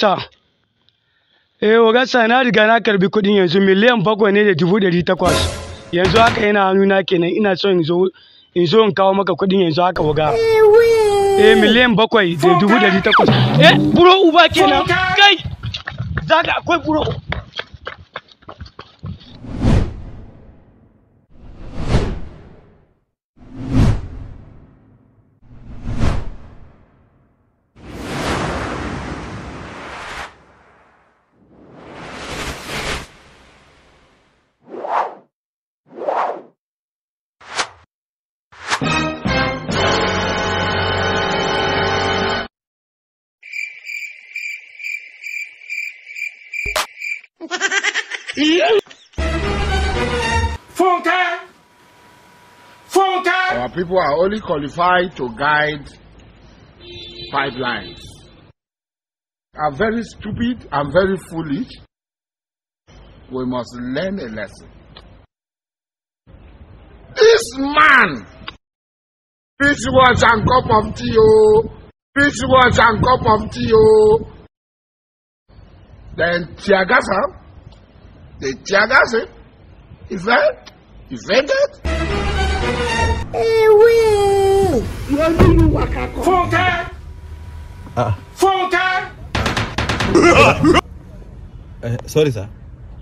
ta wagasa na riga na karbi kuɗin yanzu miliyan 7,800 yanzu haka yana hannuna kenan ina son in zo in kawo maka kuɗin yanzu haka waga miliyan 7,800 buro uba kenan kai zaka akwai buro Our people are only qualified to guide pipelines. Are very stupid and very foolish. We must learn a lesson. This man, fish wash and cup of tea, fish wash and cup of tea, then Tiagasa, the Tiagasa, infected. Sorry sir.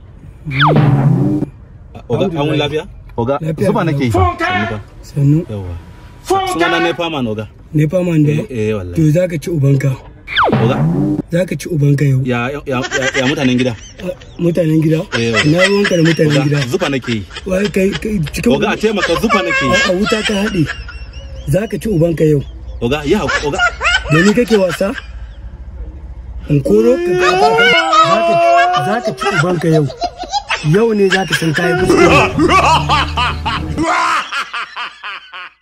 Oga, an lafiya? Oga, zuba nake yi. Sannu. Yawa. Suna Nepa Man oga. Nepa Man da? Wallahi. To zaka ci ubanka. Oga? Zaka ci ubanka yau. Ya mutanen gida? Mutanen gida? Na ruwanka da mutanen gida. Zuba nake yi. Wai kai cikin Oga, a taimaka zuba nake yi. A wuta ka haɗe. Zaka ci ubanka yau. Oga, ya oga. Da ni kake wasa? In koro ka zaka ci ubanka yau. Yau ne zaka san kai fuska.